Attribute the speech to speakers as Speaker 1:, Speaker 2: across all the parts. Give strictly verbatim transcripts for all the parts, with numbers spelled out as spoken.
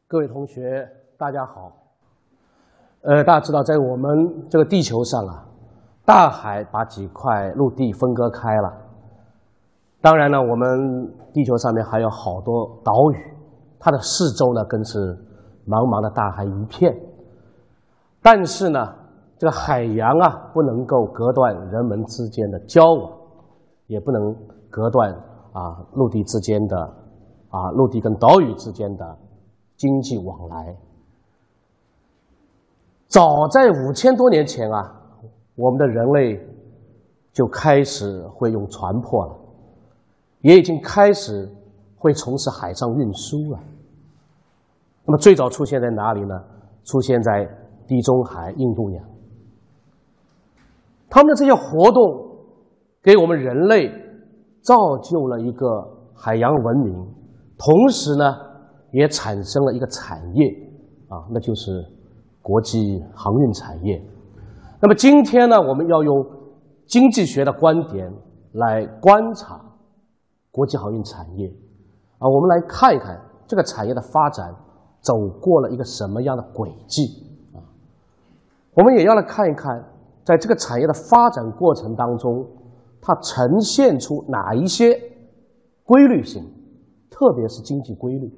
Speaker 1: 各位同学，大家好。呃，大家知道，在我们这个地球上啊，大海把几块陆地分割开了。当然呢，我们地球上面还有好多岛屿，它的四周呢更是茫茫的大海一片。但是呢，这个海洋啊，不能够隔断人们之间的交往，也不能隔断啊陆地之间的啊陆地跟岛屿之间的经济往来。早在五千多年前啊，我们的人类就开始会用船舶了，也已经开始会从事海上运输了。那么最早出现在哪里呢？出现在地中海、印度洋。他们的这些活动给我们人类造就了一个海洋文明，同时呢也产生了一个产业啊，那就是国际航运产业。那么今天呢，我们要用经济学的观点来观察国际航运产业啊，我们来看一看这个产业的发展走过了一个什么样的轨迹啊。我们也要来看一看，在这个产业的发展过程当中，它呈现出哪一些规律性，特别是经济规律。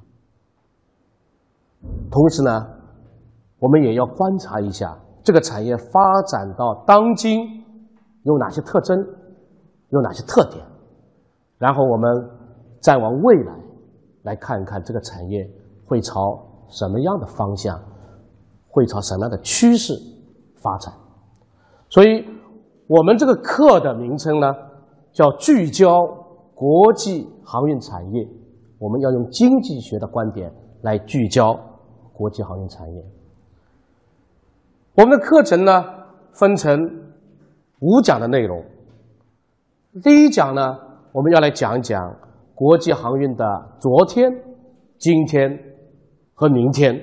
Speaker 1: 同时呢，我们也要观察一下这个产业发展到当今有哪些特征，有哪些特点，然后我们再往未来来看看这个产业会朝什么样的方向，会朝什么样的趋势发展。所以我们这个课的名称呢，叫聚焦国际航运产业。我们要用经济学的观点来聚焦国际航运产业。我们的课程呢分成五讲的内容。第一讲呢，我们要来讲一讲国际航运的昨天、今天和明天。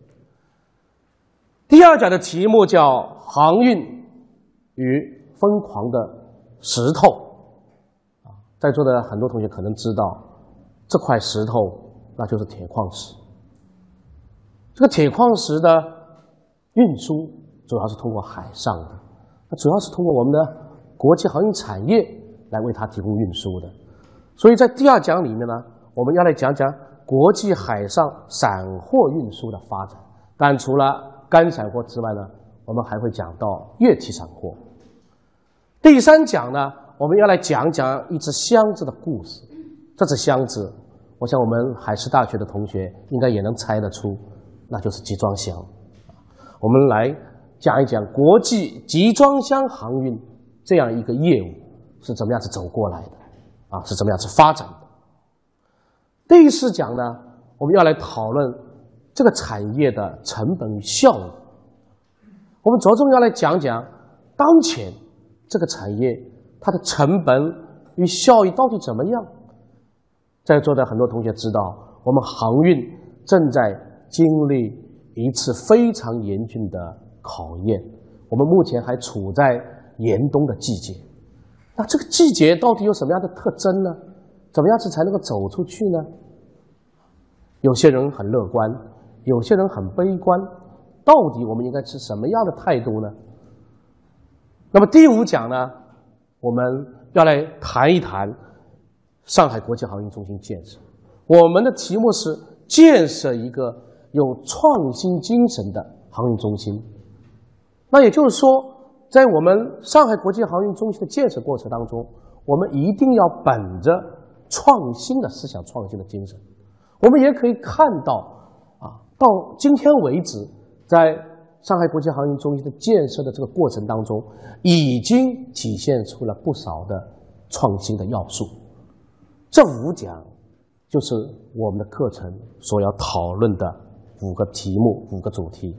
Speaker 1: 第二讲的题目叫航运与疯狂的石头。啊，在座的很多同学可能知道，这块石头那就是铁矿石。这个铁矿石的运输主要是通过海上的，那主要是通过我们的国际航运产业来为它提供运输的。所以在第二讲里面呢，我们要来讲讲国际海上散货运输的发展。但除了干散货之外呢，我们还会讲到液体散货。第三讲呢，我们要来讲讲一只箱子的故事。这只箱子，我想我们海事大学的同学应该也能猜得出，那就是集装箱。我们来讲一讲国际集装箱航运这样一个业务是怎么样子走过来的啊，是怎么样子发展的。第四讲呢，我们要来讨论这个产业的成本与效益。我们着重要来讲讲当前这个产业它的成本与效益到底怎么样。在座的很多同学知道，我们航运正在经历一次非常严峻的考验。我们目前还处在严冬的季节，那这个季节到底有什么样的特征呢？怎么样子才能够走出去呢？有些人很乐观，有些人很悲观，到底我们应该持什么样的态度呢？那么第五讲呢，我们要来谈一谈上海国际航运中心建设。我们的题目是建设一个有创新精神的航运中心。那也就是说，在我们上海国际航运中心的建设过程当中，我们一定要本着创新的思想、创新的精神。我们也可以看到啊，到今天为止，在上海国际航运中心的建设的这个过程当中，已经体现出了不少的创新的要素。这五讲就是我们的课程所要讨论的五个题目、五个主题。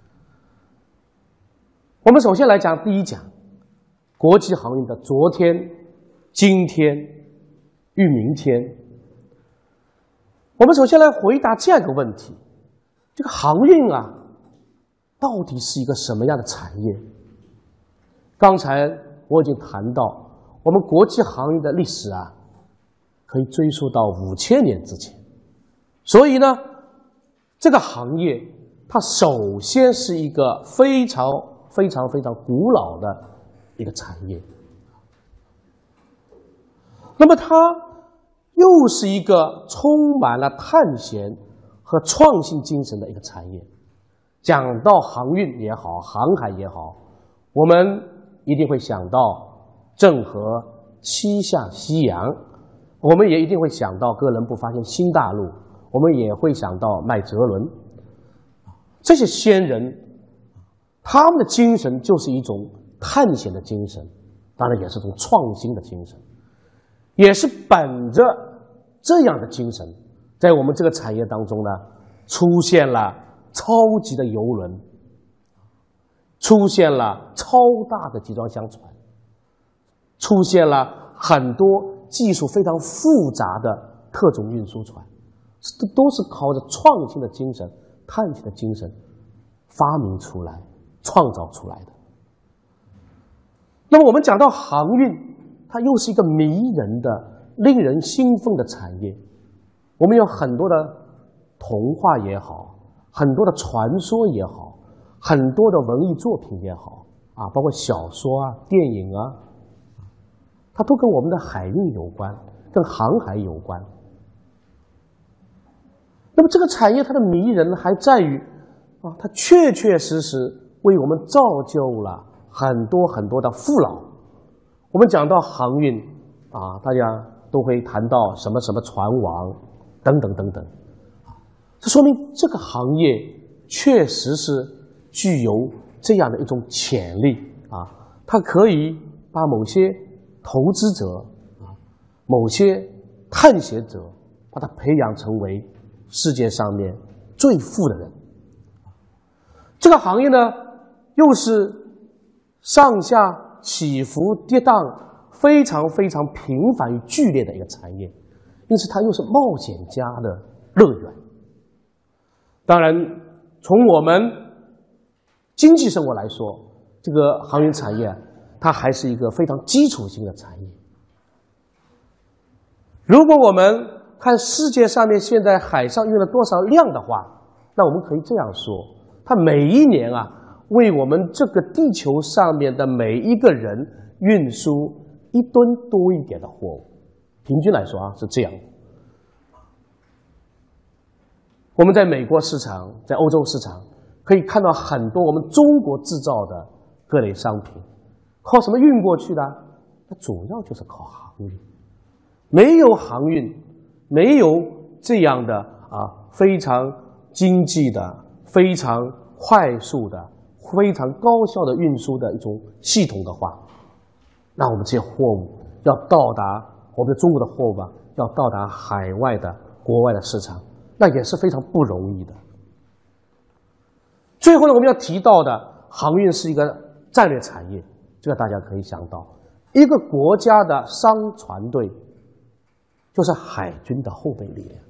Speaker 1: 我们首先来讲第一讲，国际航运的昨天、今天与明天。我们首先来回答这样一个问题：这个航运啊，到底是一个什么样的产业？刚才我已经谈到，我们国际航运的历史啊，可以追溯到五千年之前。所以呢， 这个行业它首先是一个非常非常非常古老的一个产业，那么它又是一个充满了探险和创新精神的一个产业。讲到航运也好，航海也好，我们一定会想到郑和七下西洋，我们也一定会想到哥伦布发现新大陆，我们也会想到麦哲伦。这些先人，他们的精神就是一种探险的精神，当然也是一种创新的精神，也是本着这样的精神，在我们这个产业当中呢，出现了超级的邮轮，出现了超大的集装箱船，出现了很多技术非常复杂的特种运输船，这都是靠着创新的精神、探险的精神发明出来、创造出来的。那么我们讲到航运，它又是一个迷人的、令人兴奋的产业。我们有很多的童话也好，很多的传说也好，很多的文艺作品也好啊，包括小说啊、电影啊，它都跟我们的海运有关，跟航海有关。那么这个产业它的迷人还在于啊，它确确实实为我们造就了很多很多的富饶。我们讲到航运啊，大家都会谈到什么什么船王等等等等，这说明这个行业确实是具有这样的一种潜力啊，它可以把某些投资者啊、某些探险者，把它培养成为世界上面最富的人。这个行业呢，又是上下起伏跌宕、非常非常频繁与剧烈的一个产业，因此它又是冒险家的乐园。当然，从我们经济生活来说，这个航运产业它还是一个非常基础性的产业。如果我们看世界上面现在海上运了多少量的话，那我们可以这样说，它每一年啊，为我们这个地球上面的每一个人运输一吨多一点的货物，平均来说啊是这样。我们在美国市场，在欧洲市场可以看到很多我们中国制造的各类商品，靠什么运过去的？那主要就是靠航运。没有航运，没有这样的啊非常经济的、非常快速的、非常高效的运输的一种系统的话，那我们这些货物要到达我们的中国的货物吧，要到达海外的国外的市场，那也是非常不容易的。最后呢，我们要提到的，航运是一个战略产业，这个大家可以想到，一个国家的商船队就是海军的后备力量，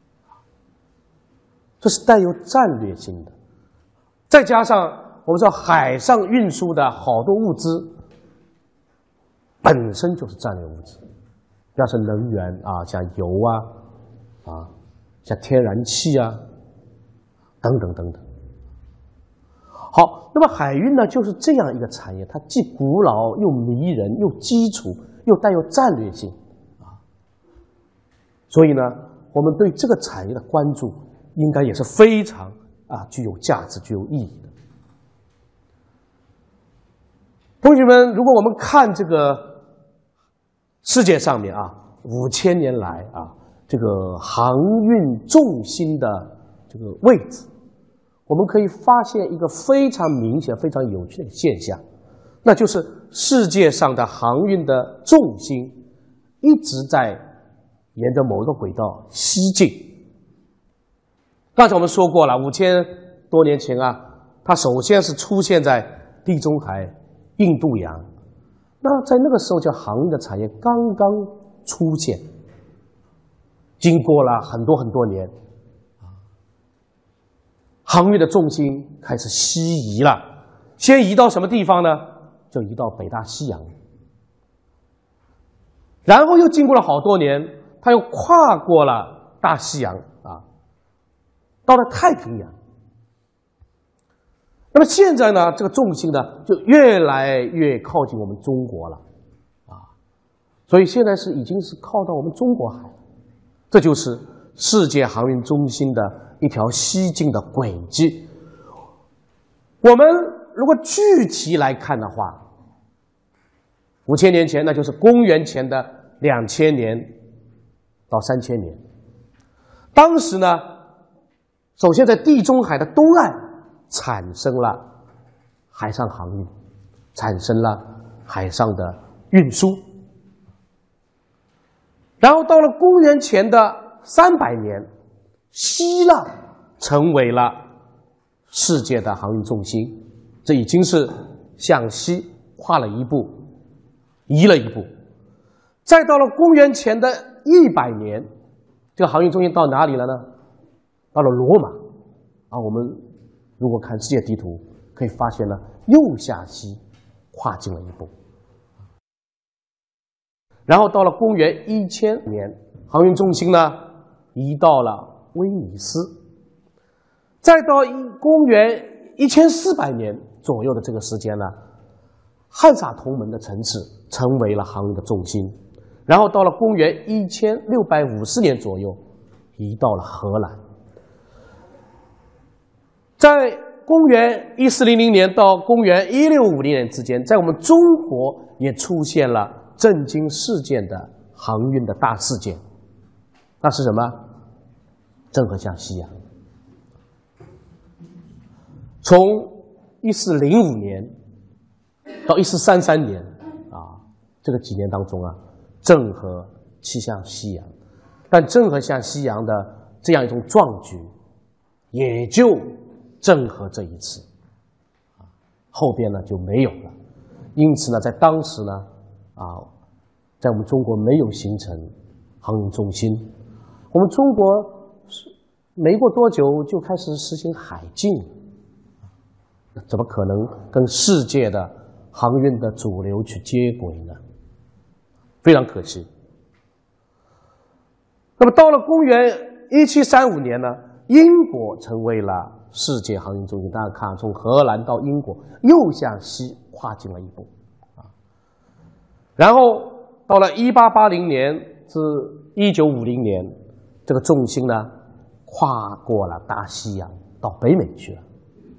Speaker 1: 这是带有战略性的。再加上我们说海上运输的好多物资本身就是战略物资，要是能源啊，像油啊，啊，像天然气啊，等等等等。好，那么海运呢，就是这样一个产业，它既古老又迷人，又基础，又带有战略性啊。所以呢，我们对这个产业的关注，应该也是非常啊具有价值、具有意义的。同学们，如果我们看这个世界上面啊，五千年来啊，这个航运重心的这个位置，我们可以发现一个非常明显、非常有趣的现象，那就是世界上的航运的重心一直在沿着某一个轨道西进。刚才我们说过了，五千多年前啊，它首先是出现在地中海、印度洋。那在那个时候，叫航运的产业刚刚出现，经过了很多很多年，航运的重心开始西移了。先移到什么地方呢？就移到北大西洋。然后又经过了好多年，它又跨过了大西洋啊， 到了太平洋。那么现在呢，这个重心呢就越来越靠近我们中国了，啊，所以现在是已经是靠到我们中国海了，这就是世界航运中心的一条西进的轨迹。我们如果具体来看的话，五千年前那就是公元前的两千年到三千年，当时呢，首先在地中海的东岸产生了海上航运，产生了海上的运输。然后到了公元前的三百年，希腊成为了世界的航运中心，这已经是向西跨了一步，移了一步。再到了公元前的一百年，这个航运中心到哪里了呢？到了罗马啊，我们如果看世界地图，可以发现呢，又向西跨进了一步。然后到了公元一千年，航运中心呢移到了威尼斯。再到公元一千四百年左右的这个时间呢，汉萨同盟的城市成为了航运的重心。然后到了公元一千六百五十年左右，移到了荷兰。在公元一四零零年到公元一六五零年之间，在我们中国也出现了震惊世界的航运的大事件，那是什么？郑和下西洋。从一四零五年到一四三三年啊，这个几年当中啊，郑和西向西洋，但郑和下西洋的这样一种壮举，也就郑和这一次，后边呢就没有了。因此呢，在当时呢，啊，在我们中国没有形成航运中心。我们中国没过多久就开始实行海禁，怎么可能跟世界的航运的主流去接轨呢？非常可惜。那么到了公元一七三五年呢，英国成为了世界航运中心。大家看，从荷兰到英国又向西跨进了一步啊。然后到了一八八零年至一九五零年，这个重心呢跨过了大西洋，到北美去了。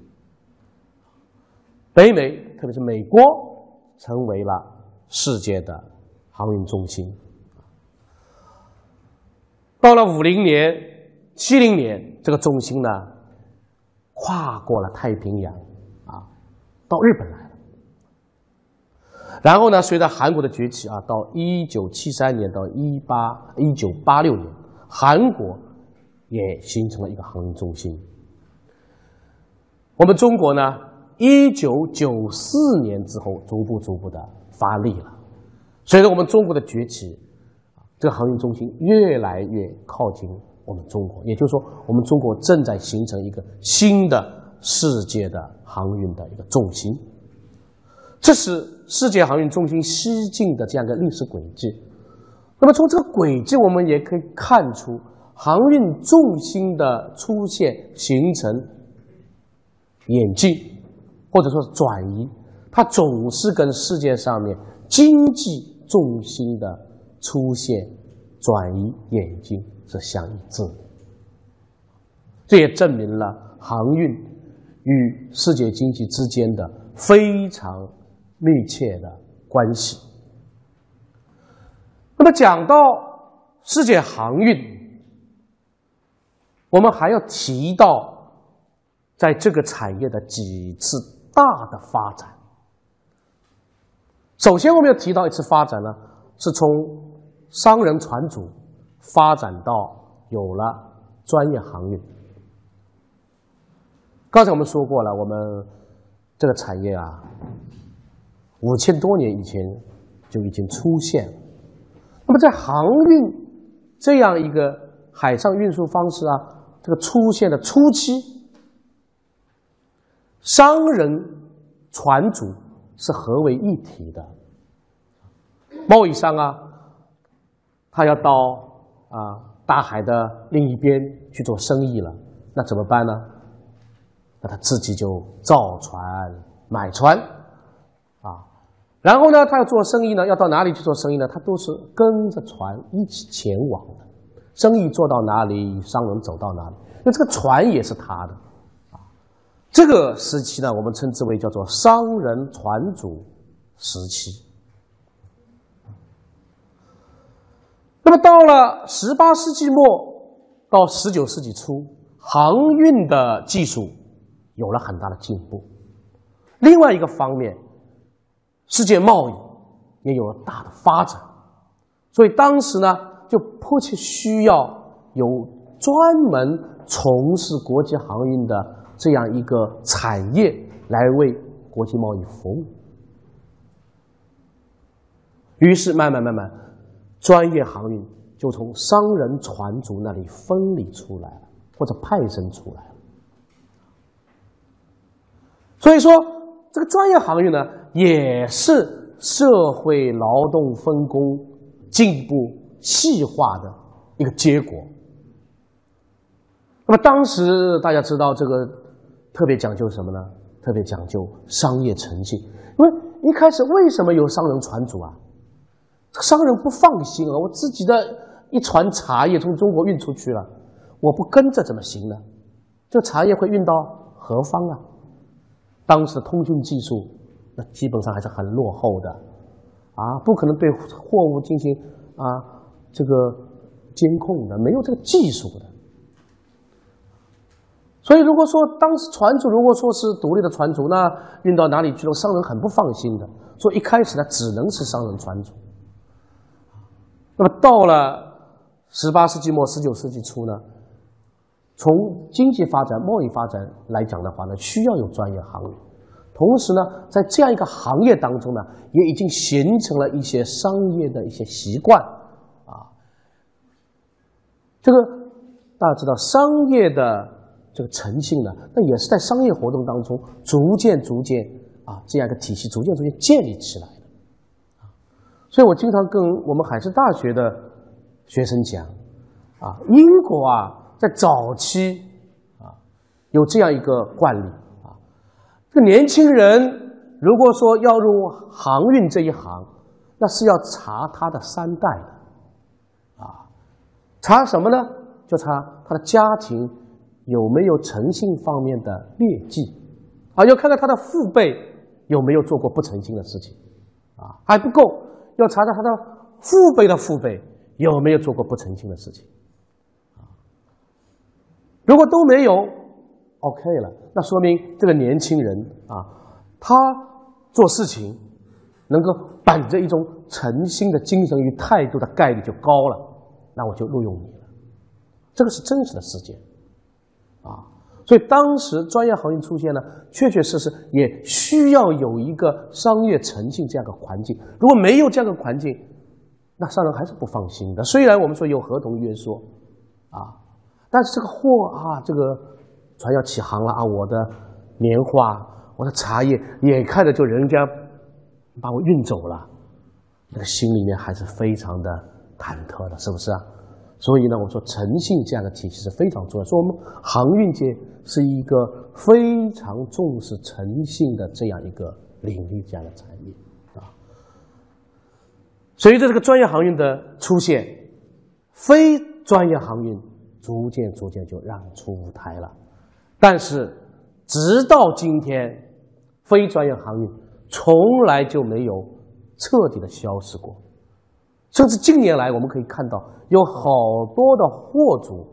Speaker 1: 北美，特别是美国，成为了世界的航运中心。到了五零年、七零年，这个重心呢跨过了太平洋啊，到日本来了。然后呢，随着韩国的崛起啊，到一九七三年到一八一九八六年，韩国也形成了一个航运中心。我们中国呢，一九九四年之后，逐步逐步的发力了。随着我们中国的崛起，这个航运中心越来越靠近我们中国，也就是说，我们中国正在形成一个新的世界的航运的一个重心。这是世界航运中心西进的这样一个历史轨迹。那么从这个轨迹，我们也可以看出，航运重心的出现、形成、演进，或者说是转移，它总是跟世界上面经济重心的出现、转移、演进是相一致的。这也证明了航运与世界经济之间的非常密切的关系。那么讲到世界航运，我们还要提到在这个产业的几次大的发展。首先我们要提到一次发展呢，是从商人船主发展到有了专业航运。刚才我们说过了，我们这个产业啊，五千多年以前就已经出现了。那么在航运这样一个海上运输方式啊，这个出现的初期，商人、船主是合为一体的。贸易商啊，他要到啊大海的另一边去做生意了， 那怎么办呢？那他自己就造船买船啊，然后呢，他要做生意呢，要到哪里去做生意呢？他都是跟着船一起前往的。生意做到哪里，商人走到哪里，因为这个船也是他的啊。这个时期呢，我们称之为叫做商人船主时期。那么到了十八世纪末到十九世纪初，航运的技术有了很大的进步。另外一个方面，世界贸易也有了大的发展，所以当时呢，就迫切需要有专门从事国际航运的这样一个产业来为国际贸易服务。于是慢慢慢慢，专业航运就从商人船主那里分离出来了，或者派生出来了。所以说，这个专业航运呢，也是社会劳动分工进一步细化的一个结果。那么当时大家知道，这个特别讲究什么呢？特别讲究商业诚信。因为一开始为什么有商人船主啊？商人不放心啊，我自己的一船茶叶从中国运出去了，我不跟着怎么行呢？这茶叶会运到何方啊？当时的通讯技术那基本上还是很落后的啊，不可能对货物进行啊这个监控的，没有这个技术的。所以如果说当时船主如果说是独立的船主，那运到哪里去了，商人很不放心的。所以一开始呢，只能是商人船主。那么到了十八世纪末十九世纪初呢，从经济发展贸易发展来讲的话呢，需要有专业航运。同时呢，在这样一个行业当中呢，也已经形成了一些商业的一些习惯啊。这个大家知道，商业的这个诚信呢，那也是在商业活动当中逐渐逐渐啊这样一个体系逐渐逐渐建立起来的。所以我经常跟我们海事大学的学生讲啊，英国啊在早期啊有这样一个惯例啊，这个年轻人如果说要入航运这一行，那是要查他的三代的啊，查什么呢？就查他的家庭有没有诚信方面的劣迹啊，要看看他的父辈有没有做过不诚信的事情啊，还不够，要查查他的父辈的父辈有没有做过不诚信的事情啊。如果都没有 OK 了，那说明这个年轻人啊，他做事情能够本着一种诚心的精神与态度的概率就高了，那我就录用你了。这个是真实的事件啊。所以当时专业航运出现呢，确确实实也需要有一个商业诚信这样的环境。如果没有这样的环境，那商人还是不放心的。虽然我们说有合同约束啊，但是这个货啊，这个船要起航了啊，我的棉花、我的茶叶眼看着就人家把我运走了，那个心里面还是非常的忐忑的，是不是啊？所以呢，我说诚信这样的体系是非常重要。所以我们航运界是一个非常重视诚信的这样一个领域，这样的产业啊。随着这个专业航运的出现，非专业航运逐渐逐渐就让出舞台了。但是直到今天，非专业航运从来就没有彻底的消失过。甚至近年来我们可以看到，有好多的货主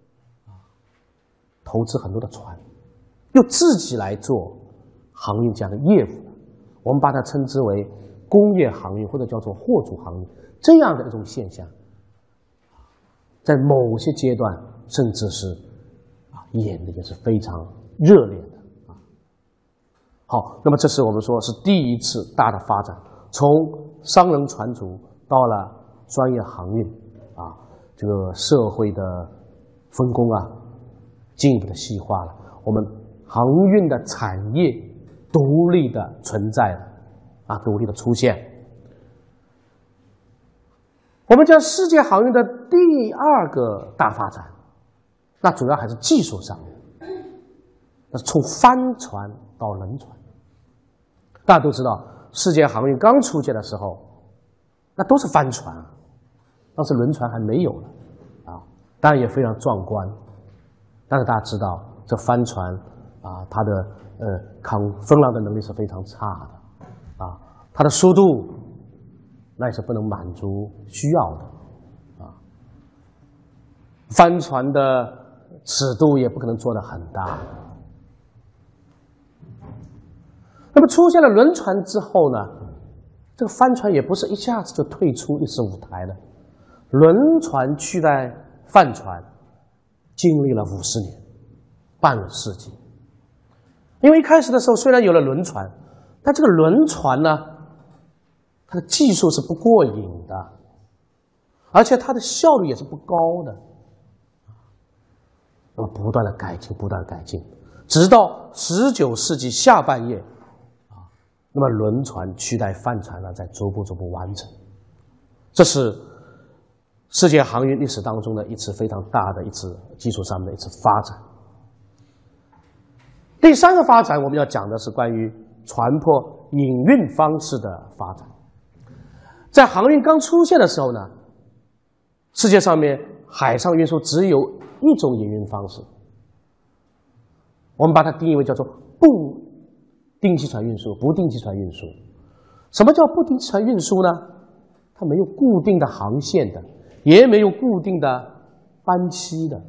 Speaker 1: 投资很多的船，又自己来做航运这样的业务，我们把它称之为工业航运或者叫做货主航运，这样的一种现象，在某些阶段甚至是啊演的也是非常热烈的啊。好，那么这是我们说是第一次大的发展，从商人船主到了专业航运啊，这个社会的分工啊进一步的细化了，我们航运的产业独立的存在了啊，独立的出现。我们讲世界航运的第二个大发展，那主要还是技术上面那是从帆船到轮船。大家都知道，世界航运刚出现的时候，那都是帆船，当时轮船还没有了啊，当然也非常壮观。但是大家知道，这帆船啊，它的呃抗风浪的能力是非常差的啊，它的速度那也是不能满足需要的啊，帆船的尺度也不可能做得很大。那么出现了轮船之后呢，这个帆船也不是一下子就退出历史舞台的，轮船取代帆船经历了五十年，半个世纪。因为一开始的时候虽然有了轮船，但这个轮船呢，它的技术是不过瘾的，而且它的效率也是不高的。那么不断的改进，不断的改进，直到十九世纪下半叶，啊，那么轮船取代帆船呢，在逐步逐步完成。这是世界航运历史当中的一次非常大的一次技术上面的一次发展。第三个发展，我们要讲的是关于船舶营运方式的发展。在航运刚出现的时候呢，世界上面海上运输只有一种营运方式，我们把它定义为叫做不定期船运输、不定期船运输。什么叫不定期船运输呢？它没有固定的航线的，也没有固定的班期的。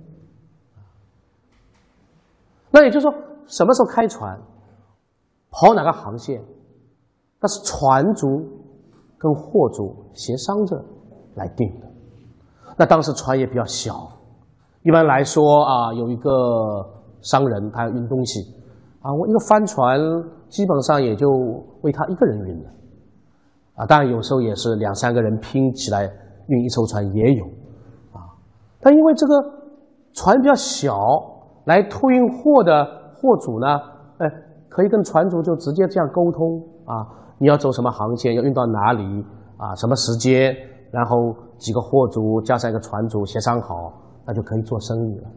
Speaker 1: 那也就是说，什么时候开船，跑哪个航线，那是船主跟货主协商着来定的。那当时船也比较小，一般来说啊，有一个商人他要运东西啊，我一个帆船基本上也就为他一个人运了啊，当然有时候也是两三个人拼起来运一艘船也有啊。但因为这个船比较小，来托运货的货主呢，哎，可以跟船主就直接这样沟通啊，你要走什么航线，要运到哪里啊，什么时间，然后几个货主加上一个船主协商好，那就可以做生意了。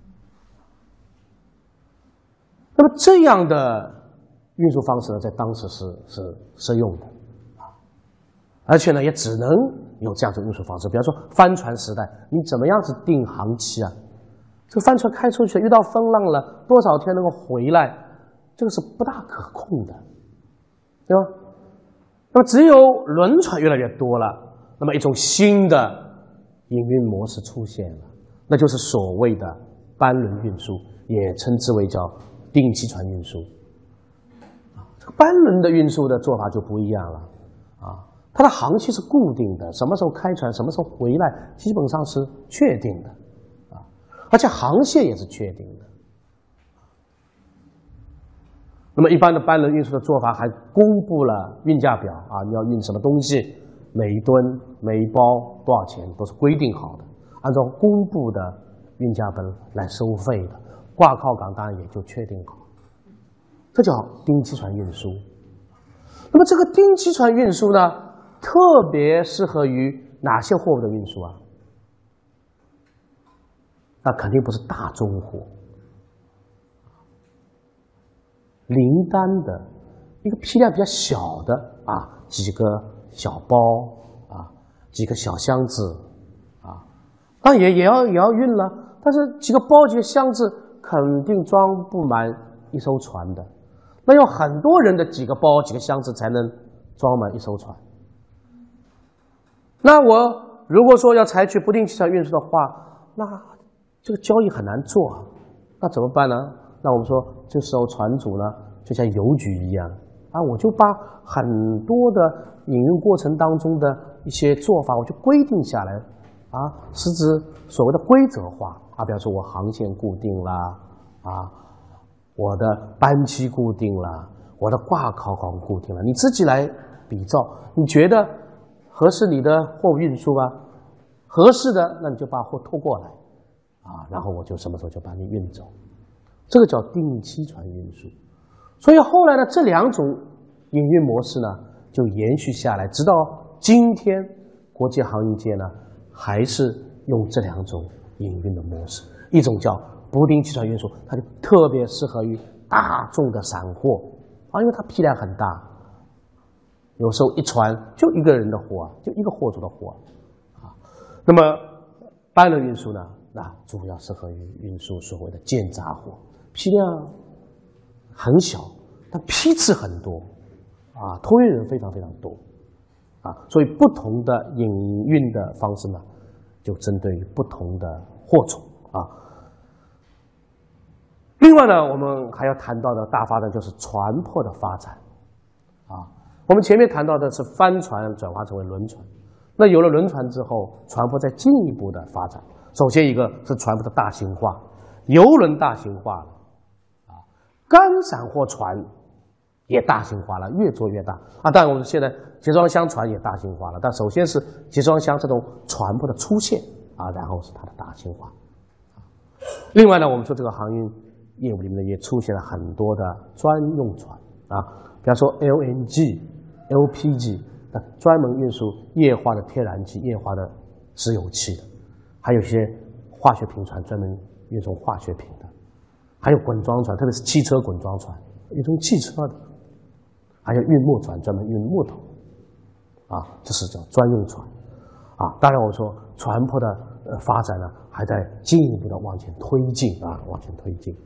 Speaker 1: 那么这样的运输方式呢，在当时是是适用的，而且呢，也只能有这样的运输方式。比方说帆船时代，你怎么样子定航期啊？这个帆船开出去遇到风浪了，多少天能够回来，这个是不大可控的，对吧？那么只有轮船越来越多了，那么一种新的营运模式出现了，那就是所谓的班轮运输，也称之为叫定期船运输。这个班轮的运输的做法就不一样了啊，它的航期是固定的，什么时候开船，什么时候回来，基本上是确定的。而且航线也是确定的。那么一般的班轮运输的做法还公布了运价表啊，你要运什么东西，每一吨、每一包多少钱，都是规定好的，按照公布的运价本来收费的，挂靠港当然也就确定好。这叫定期船运输。那么这个定期船运输呢，特别适合于哪些货物的运输啊？那肯定不是大宗货，零单的一个批量比较小的啊，几个小包啊，几个小箱子啊，当然也也要也要运了，但是几个包几个箱子肯定装不满一艘船的，那有很多人的几个包几个箱子才能装满一艘船。那我如果说要采取不定期船运输的话，那这个交易很难做啊，那怎么办呢？那我们说，这时候船主呢，就像邮局一样啊，我就把很多的营运过程当中的一些做法，我就规定下来啊，是指所谓的规则化啊，比方说我航线固定啦，啊，我的班期固定啦，我的挂靠港固定了，你自己来比照，你觉得合适你的货物运输吗？合适的，那你就把货拖过来。啊，然后我就什么时候就把你运走，这个叫定期船运输。所以后来呢，这两种营运模式呢就延续下来，直到今天，国际航运界呢还是用这两种营运的模式。一种叫不定期船运输，它就特别适合于大众的散货啊，因为它批量很大，有时候一船就一个人的货，就一个货主的货啊。那么班轮运输呢，那主要适合于运输所谓的间杂货，批量很小，但批次很多啊，托运人非常非常多啊，所以不同的营运的方式呢，就针对于不同的货种啊。另外呢，我们还要谈到的大发展就是船舶的发展啊。我们前面谈到的是帆船转化成为轮船，那有了轮船之后，船舶再进一步的发展。首先一个是船舶的大型化，邮轮大型化了啊，干散货船也大型化了，越做越大啊。当然，我们现在集装箱船也大型化了，但首先是集装箱这种船舶的出现啊，然后是它的大型化。另外呢，我们说这个航运业务里面也出现了很多的专用船啊，比方说 L N G、L P G， 那专门运输液化的天然气、液化的石油气的，还有一些化学品船专门运送化学品的，还有滚装船，特别是汽车滚装船运送汽车的，还有运木船专门运木头啊，这是叫专用船啊。当然，我说船舶的呃发展呢，还在进一步的往前推进啊，往前推进。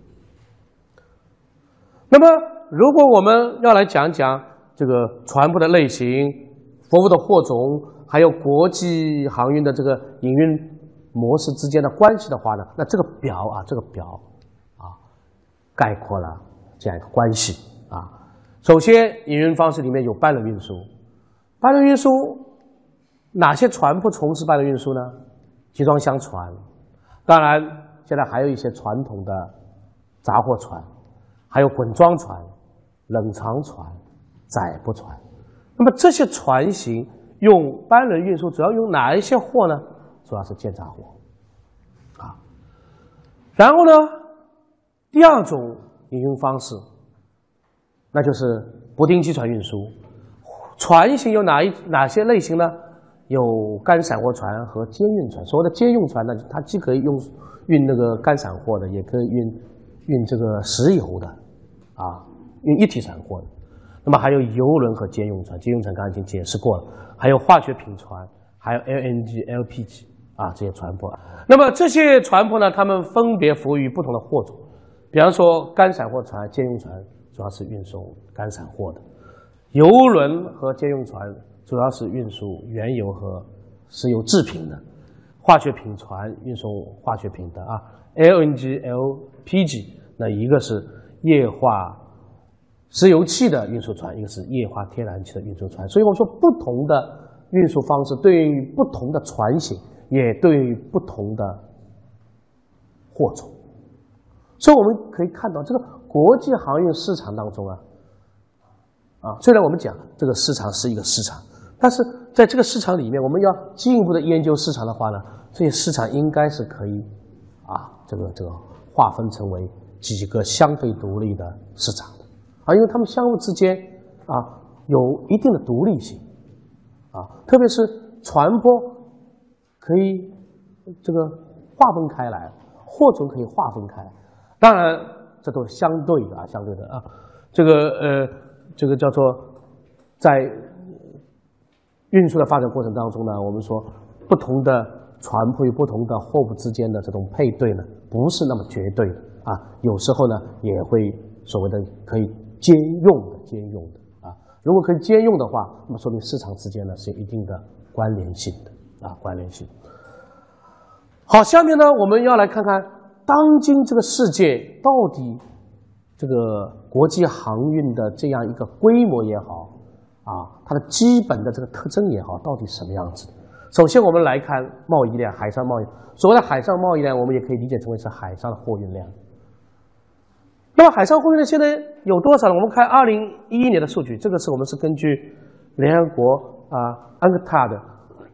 Speaker 1: 那么，如果我们要来讲讲这个船舶的类型、服务的货种，还有国际航运的这个营运模式之间的关系的话呢，那这个表啊，这个表啊，概括了这样一个关系啊。首先，营运方式里面有班轮运输，班轮运输哪些船舶从事班轮运输呢？集装箱船，当然现在还有一些传统的杂货船。还有滚装船、冷藏船、载布船。那么这些船型用班轮运输，主要用哪一些货呢？主要是间杂货啊。然后呢，第二种营运方式，那就是不定期船运输。船型有哪一哪些类型呢？有干散货船和间运船。所谓的间用船呢，它既可以用运那个干散货的，也可以运运这个石油的。啊，运一体散货的，那么还有邮轮和间用船，间用船刚才已经解释过了，还有化学品船，还有 L N G、L P G 啊这些船舶。那么这些船舶呢，它们分别服务于不同的货种，比方说干散货船、间用船主要是运送干散货的，邮轮和间用船主要是运输原油和石油制品的，化学品船运送化学品的啊 ，L N G、L P G 那一个是液化石油气的运输船，一个是液化天然气的运输船，所以我说不同的运输方式对于不同的船型，也对于不同的货种。所以我们可以看到，这个国际航运市场当中啊，啊，虽然我们讲这个市场是一个市场，但是在这个市场里面，我们要进一步的研究市场的话呢，这些市场应该是可以啊，这个这个划分成为几个相对独立的市场的啊，因为它们相互之间啊有一定的独立性啊，特别是船舶可以这个划分开来，货种可以划分开来，当然这都是相对的啊，相对的啊，这个呃这个叫做在运输的发展过程当中呢，我们说不同的船舶与不同的货物之间的这种配对呢，不是那么绝对的。啊，有时候呢也会所谓的可以兼用的，兼用的啊。如果可以兼用的话，那么说明市场之间呢是有一定的关联性的啊，关联性。好，下面呢我们要来看看当今这个世界到底这个国际航运的这样一个规模也好啊，它的基本的这个特征也好，到底什么样子的？首先我们来看贸易量，海上贸易。所谓的海上贸易量，我们也可以理解成为是海上的货运量。那么海上货运量现在有多少呢？我们看二零一一年的数据，这个是我们是根据联合国啊 U N C T A D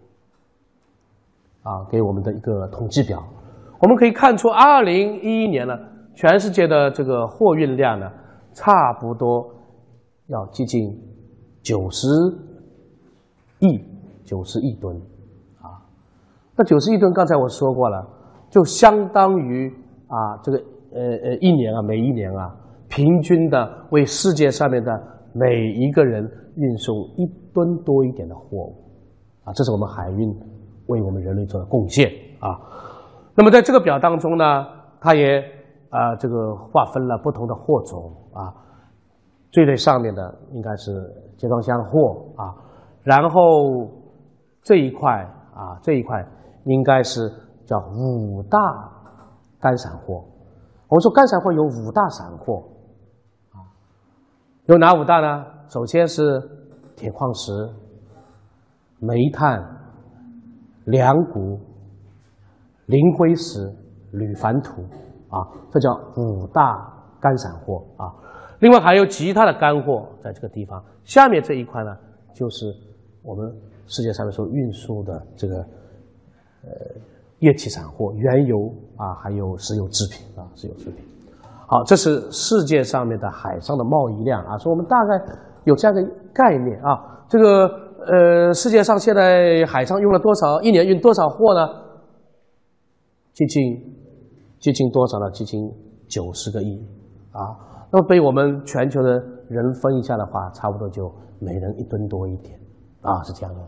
Speaker 1: 啊给我们的一个统计表。我们可以看出，二零一一年呢，全世界的这个货运量呢，差不多要接近九十亿九十亿吨啊。那九十亿吨，刚才我说过了，就相当于啊这个呃呃一年啊每一年啊， 平均的为世界上面的每一个人运送一吨多一点的货物，啊，这是我们海运为我们人类做的贡献啊。那么在这个表当中呢，它也啊、呃、这个划分了不同的货种啊，最最上面的应该是集装箱货啊，然后这一块啊这一块应该是叫五大干散货。我们说干散货有五大散货啊，有哪五大呢？首先是铁矿石、煤炭、粮谷、磷灰石、铝矾土啊，这叫五大干散货啊。另外还有其他的干货在这个地方。下面这一块呢，就是我们世界上面所运输的这个呃液体散货、原油啊，还有石油制品啊，石油制品。好，这是世界上面的海上的贸易量啊，所以我们大概有这样的概念啊。这个呃，世界上现在海上用了多少？一年运多少货呢？接近接近多少呢？接近九十个亿啊。那么被我们全球的人分一下的话，差不多就每人一吨多一点啊，是这样的。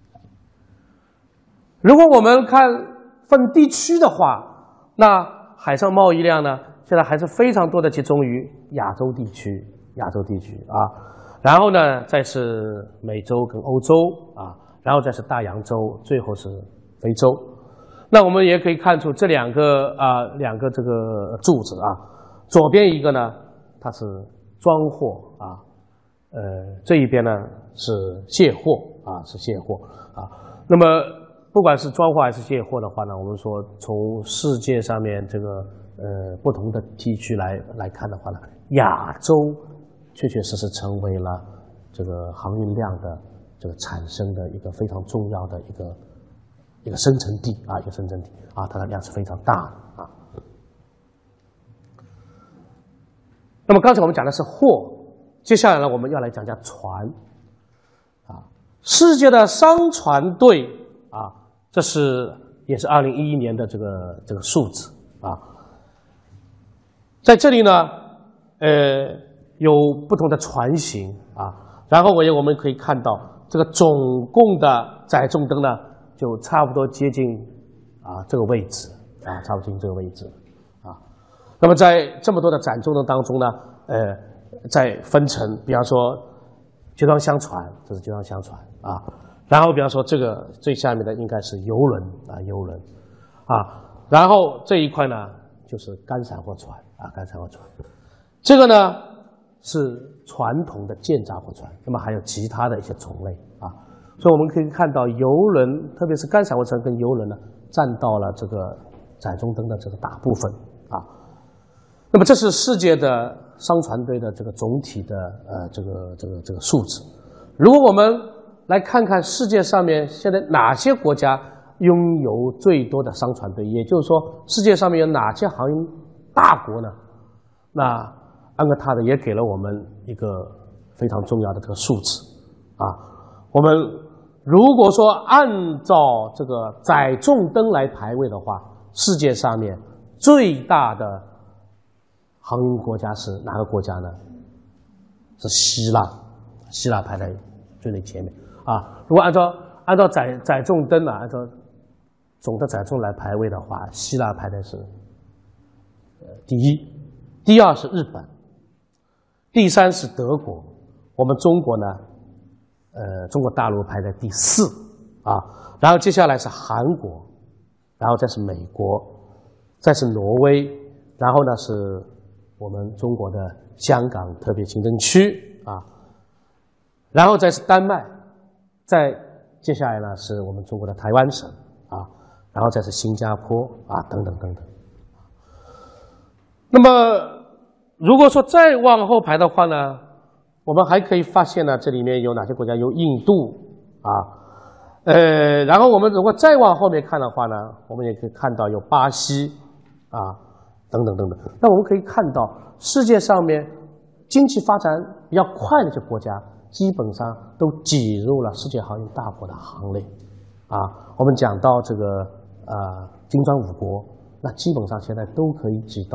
Speaker 1: 如果我们看分地区的话，那海上贸易量呢，现在还是非常多的集中于亚洲地区，亚洲地区啊，然后呢，再是美洲跟欧洲啊，然后再是大洋洲，最后是非洲。那我们也可以看出这两个啊两个这个柱子啊，左边一个呢，它是装货啊，呃这一边呢是卸货啊，是卸货啊。那么不管是装货还是卸货的话呢，我们说从世界上面这个呃不同的地区来来看的话呢，亚洲确确实实成为了这个航运量的这个产生的一个非常重要的一个一个生成地啊，一个生成地啊，它的量是非常大的啊。那么刚才我们讲的是货，接下来呢，我们要来讲讲船啊。世界的商船队啊，这是也是二零一一年的这个这个数字啊。在这里呢，呃，有不同的船型啊，然后我也我们可以看到这个总共的载重灯呢，就差不多接近啊这个位置啊，差不多接近这个位置啊。那么在这么多的载重灯当中呢，呃，再分成，比方说集装箱船，这是集装箱船啊。然后比方说这个最下面的应该是邮轮啊，邮轮啊。然后这一块呢就是干散货船啊，干散货船。这个呢是传统的建杂货船，那么还有其他的一些种类啊。所以我们可以看到邮轮，特别是干散货船跟邮轮呢，占到了这个载重灯的这个大部分啊。那么这是世界的商船队的这个总体的呃这个这个这个数字。如果我们来看看世界上面现在哪些国家拥有最多的商船队，也就是说世界上面有哪些航运大国呢？那安格塔的也给了我们一个非常重要的这个数字啊。我们如果说按照这个载重灯来排位的话，世界上面最大的航运国家是哪个国家呢？是希腊，希腊排在最最前面啊。如果按照按照载载重灯啊，按照总的载重来排位的话，希腊排的是呃第一，第二是日本，第三是德国，我们中国呢，呃，中国大陆排在第四啊，然后接下来是韩国，然后再是美国，再是挪威，然后呢是我们中国的香港特别行政区啊，然后再是丹麦，再接下来呢是我们中国的台湾省啊，然后再是新加坡啊，等等等等。那么如果说再往后排的话呢，我们还可以发现呢，这里面有哪些国家？有印度啊，呃，然后我们如果再往后面看的话呢，我们也可以看到有巴西啊，等等等等。那我们可以看到，世界上面经济发展比较快的这些国家，基本上都挤入了世界航运大国的行列啊。我们讲到这个呃金砖五国，那基本上现在都可以挤到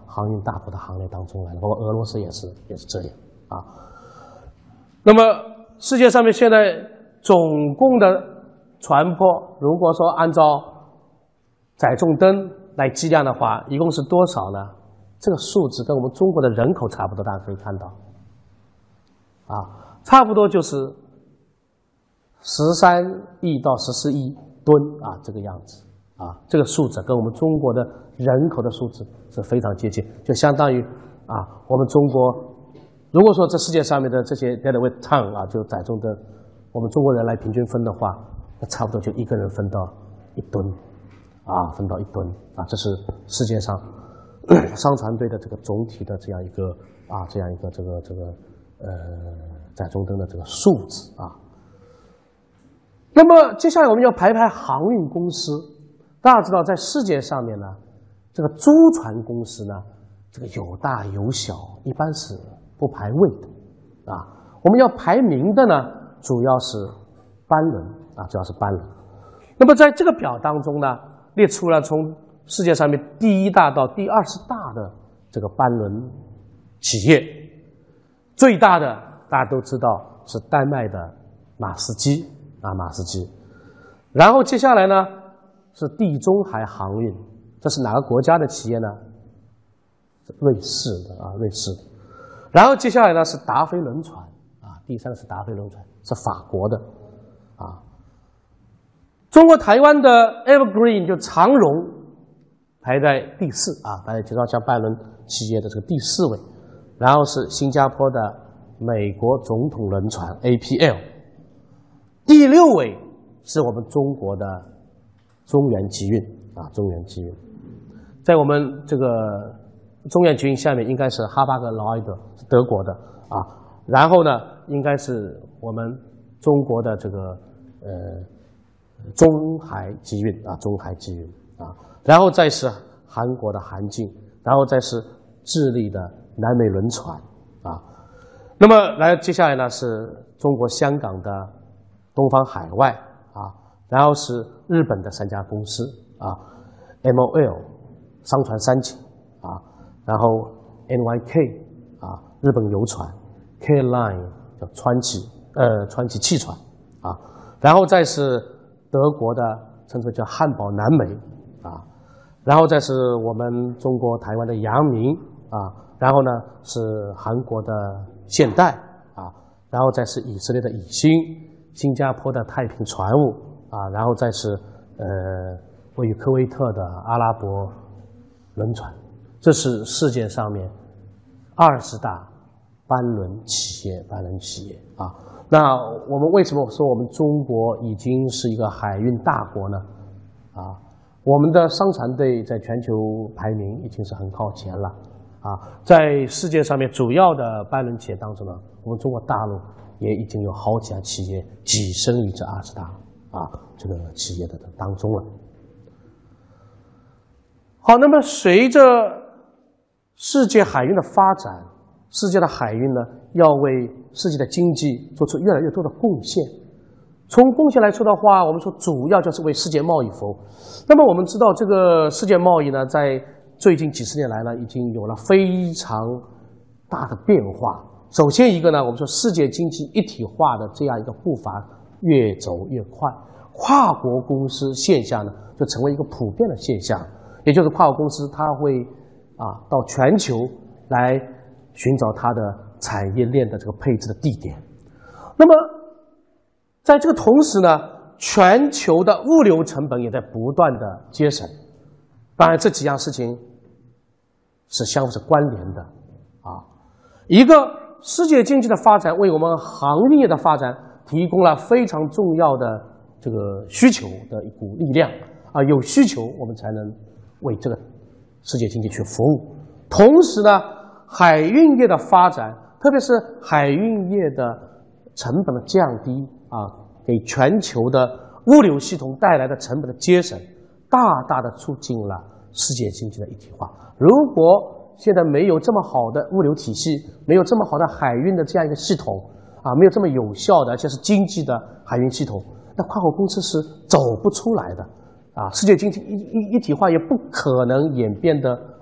Speaker 1: 航运大国的行列当中来了，包括俄罗斯也是也是这样啊。那么世界上面现在总共的船舶，如果说按照载重吨来计量的话，一共是多少呢？这个数字跟我们中国的人口差不多，大家可以看到，啊，差不多就是十三亿到十四亿吨啊，这个样子啊，这个数字跟我们中国的人口的数字是非常接近，就相当于啊，我们中国如果说这世界上面的这些 deadweight ton 啊，就载重的，我们中国人来平均分的话，那差不多就一个人分到一吨啊，分到一吨啊，这是世界上商船队的这个总体的这样一个啊，这样一个这个这个呃载重吨的这个数字啊。那么接下来我们要排排航运公司。大家知道，在世界上面呢，这个租船公司呢，这个有大有小，一般是不排位的啊。我们要排名的呢，主要是班轮啊，主要是班轮。那么在这个表当中呢，列出了从世界上面第一大到第二十大的这个班轮企业，最大的大家都知道是丹麦的马士基啊，马士基。然后接下来呢是地中海航运，这是哪个国家的企业呢？瑞士的啊，瑞士的。然后接下来呢是达菲轮船啊，第三个是达菲轮船，是法国的啊。中国台湾的 Evergreen 就长荣排在第四啊，排在介绍像拜伦企业的这个第四位，然后是新加坡的美国总统轮船 A P L， 第六位是我们中国的中原集运啊，中原集运，在我们这个中原集运下面应该是哈巴格劳埃德，是德国的啊，然后呢应该是我们中国的这个呃中海集运啊，中海集运啊，然后再是韩国的韩进，然后再是智利的南美轮船啊，那么来接下来呢是中国香港的东方海外啊，然后是日本的三家公司啊 ，M O L 商船三井啊，然后 N Y K 啊日本游船 ，K Line 叫川崎呃川崎汽船啊，然后再是德国的称之为叫汉堡南美啊，然后再是我们中国台湾的阳明啊，然后呢是韩国的现代啊，然后再是以色列的以新，新加坡的太平船务啊，然后再是呃位于科威特的阿拉伯轮船，这是世界上面二十大班轮企业，班轮企业啊。那我们为什么说我们中国已经是一个海运大国呢？啊，我们的商船队在全球排名已经是很靠前了啊，在世界上面主要的班轮企业当中呢，我们中国大陆也已经有好几家企业跻身于这二十大啊这个企业的当中了。好，那么随着世界海运的发展，世界的海运呢要为世界的经济做出越来越多的贡献。从贡献来说的话，我们说主要就是为世界贸易服务。那么我们知道，这个世界贸易呢，在最近几十年来呢，已经有了非常大的变化。首先一个呢，我们说世界经济一体化的这样一个步伐越走越快，跨国公司现象呢就成为一个普遍的现象，也就是跨国公司它会啊到全球来寻找它的产业链的这个配置的地点。那么在这个同时呢，全球的物流成本也在不断的节省。当然这几样事情是相互是关联的啊。一个世界经济的发展为我们航运业的发展提供了非常重要的这个需求的一股力量啊，有需求我们才能为这个世界经济去服务。同时呢，海运业的发展，特别是海运业的成本的降低啊，给全球的物流系统带来的成本的节省，大大的促进了世界经济的一体化。如果现在没有这么好的物流体系，没有这么好的海运的这样一个系统啊，没有这么有效的而且是经济的海运系统，那跨国公司是走不出来的啊。世界经济一一一体化也不可能演变得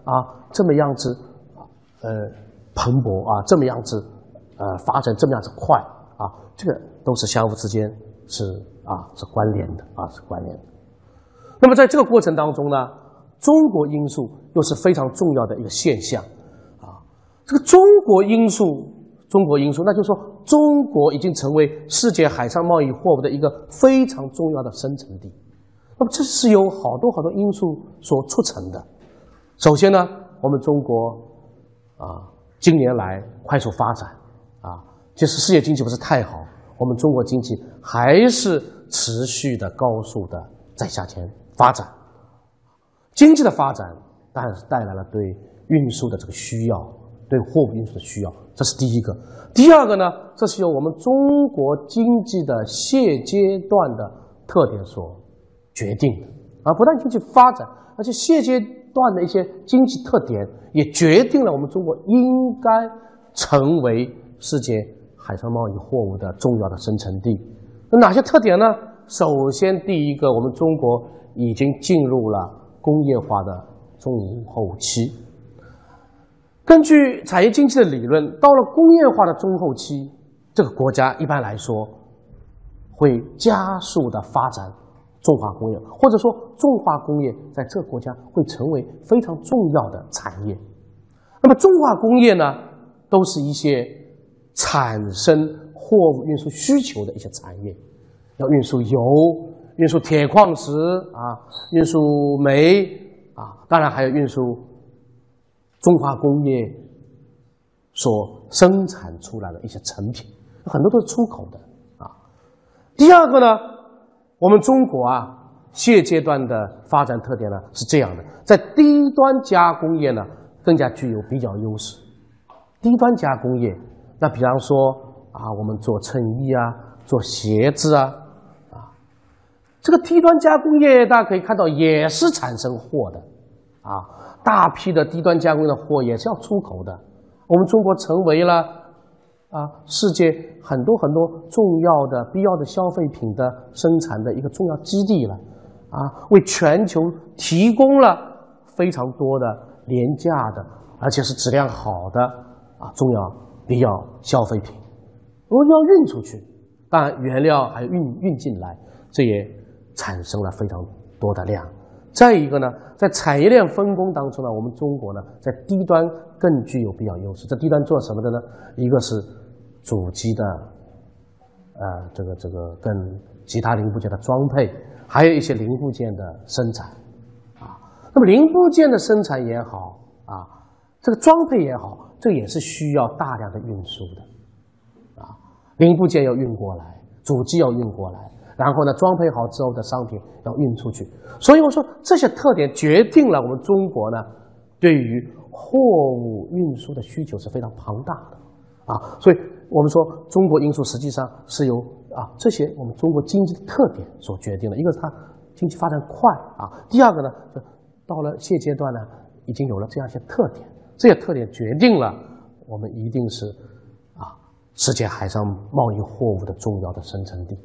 Speaker 1: 啊这么样子呃蓬勃啊，这么样子呃发展这么样子快啊，这个都是相互之间是啊是关联的啊是关联的。那么在这个过程当中呢，中国因素又是非常重要的一个现象啊。这个中国因素，中国因素，那就是说中国已经成为世界海上贸易货物的一个非常重要的生产地。那么这是由好多好多因素所促成的。首先呢，我们中国啊近年来快速发展啊，即使世界经济不是太好，我们中国经济还是持续的高速的在向前发展。经济的发展当然是带来了对运输的这个需要，对货物运输的需要，这是第一个。第二个呢，这是由我们中国经济的现阶段的特点所决定的啊，不但经济发展，而且现阶段的一些经济特点也决定了我们中国应该成为世界海上贸易货物的重要的生产地。那哪些特点呢？首先，第一个，我们中国已经进入了工业化的中后期。根据产业经济的理论，到了工业化的中后期，这个国家一般来说会加速的发展重化工业，或者说重化工业在这个国家会成为非常重要的产业。那么重化工业呢，都是一些产生货物运输需求的一些产业，要运输油、运输铁矿石啊，运输煤啊，当然还有运输中化工业所生产出来的一些成品，很多都是出口的啊。第二个呢，我们中国啊，现阶段的发展特点呢是这样的，在低端加工业呢更加具有比较优势。低端加工业，那比方说啊，我们做衬衣啊，做鞋子啊，啊，这个低端加工业大家可以看到也是产生货的，啊，大批的低端加工的货也是要出口的。我们中国成为了啊世界很多很多重要的必要的消费品的生产的一个重要基地了，啊，为全球提供了非常多的廉价的而且是质量好的啊重要必要消费品，我们要运出去，当然原料还运运进来，这也产生了非常多的量。再一个呢，在产业链分工当中呢，我们中国呢在低端更具有必要优势。在低端做什么的呢？一个是主机的，呃，这个这个跟其他零部件的装配，还有一些零部件的生产，啊，那么零部件的生产也好，啊，这个装配也好，这也是需要大量的运输的，啊，零部件要运过来，主机要运过来。然后呢，装配好之后的商品要运出去，所以我说这些特点决定了我们中国呢对于货物运输的需求是非常庞大的啊，所以我们说中国因素实际上是由啊这些我们中国经济的特点所决定的。一个是它经济发展快啊，第二个呢，就到了现阶段呢，已经有了这样一些特点，这些特点决定了我们一定是啊世界海上贸易货物的重要的生产地。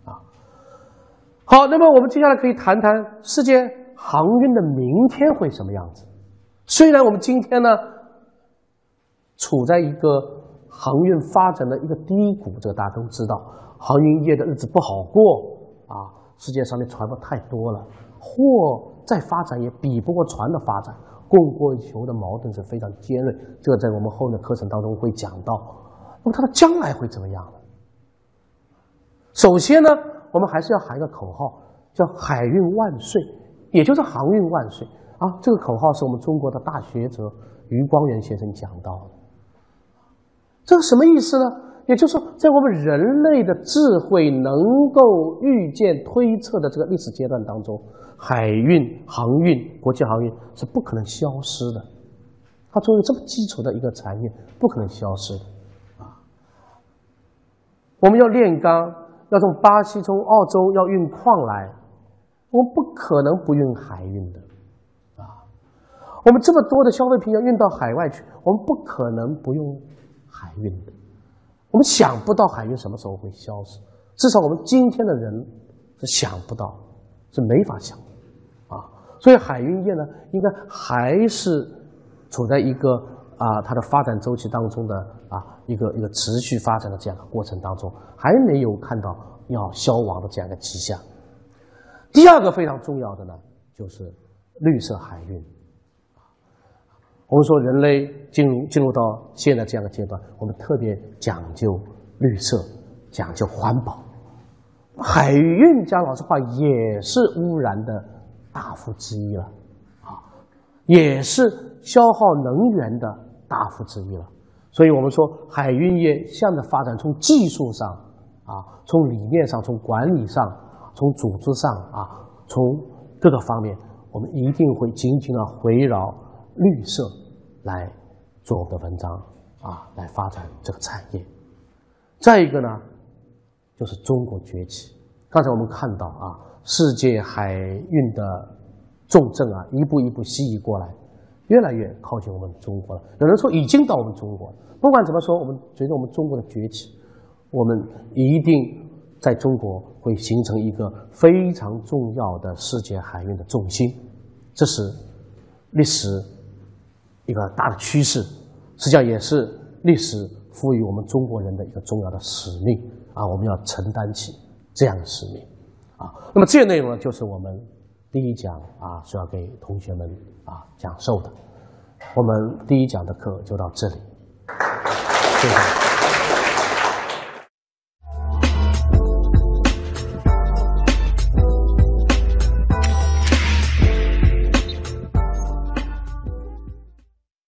Speaker 1: 好，那么我们接下来可以谈谈世界航运的明天会什么样子。虽然我们今天呢处在一个航运发展的一个低谷，这个大家都知道，航运业的日子不好过啊，世界上的船舶太多了，货再发展也比不过船的发展，供过求的矛盾是非常尖锐，这个在我们后面的课程当中会讲到。那么它的将来会怎么样呢？首先呢，我们还是要喊一个口号，叫海运万岁，也就是航运万岁啊！这个口号是我们中国的大学者余光远先生讲到的。这个什么意思呢？也就是说，在我们人类的智慧能够预见推测的这个历史阶段当中，海运、航运、国际航运是不可能消失的。它作为这么基础的一个产业，不可能消失的啊！我们要炼钢。要从巴西、从澳洲要运矿来，我们不可能不运海运的，啊，我们这么多的消费品要运到海外去，我们不可能不用海运的。我们想不到海运什么时候会消失，至少我们今天的人是想不到，是没法想的，啊，所以海运业呢，应该还是处在一个啊它的发展周期当中的啊一个一个持续发展的这样的过程当中，还没有看到要消亡的这样一个迹象。第二个非常重要的呢，就是绿色海运。我们说人类进入进入到现在这样的阶段，我们特别讲究绿色，讲究环保。海运讲老实话也是污染的大幅之一了，啊，也是消耗能源的大幅之一了。所以我们说海运业向的发展，从技术上啊，从理念上，从管理上，从组织上啊，从各个方面，我们一定会紧紧的围绕绿色来做我们的文章啊，来发展这个产业。再一个呢，就是中国崛起。刚才我们看到啊，世界海运的重镇啊，一步一步西移过来，越来越靠近我们中国了。有人说已经到我们中国了。不管怎么说，我们随着我们中国的崛起，我们一定在中国会形成一个非常重要的世界海运的重心。这是历史一个大的趋势，实际上也是历史赋予我们中国人的一个重要的使命啊，我们要承担起这样的使命啊。那么这些内容呢，就是我们第一讲啊是要给同学们啊讲授的。我们第一讲的课就到这里，谢谢。